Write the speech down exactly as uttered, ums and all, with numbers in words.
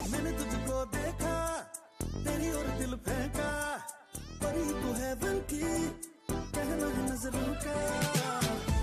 मैंने तुझको देखा, तेरी ओर दिल फेंका, परी तू है बन की, कहना है नजरों का।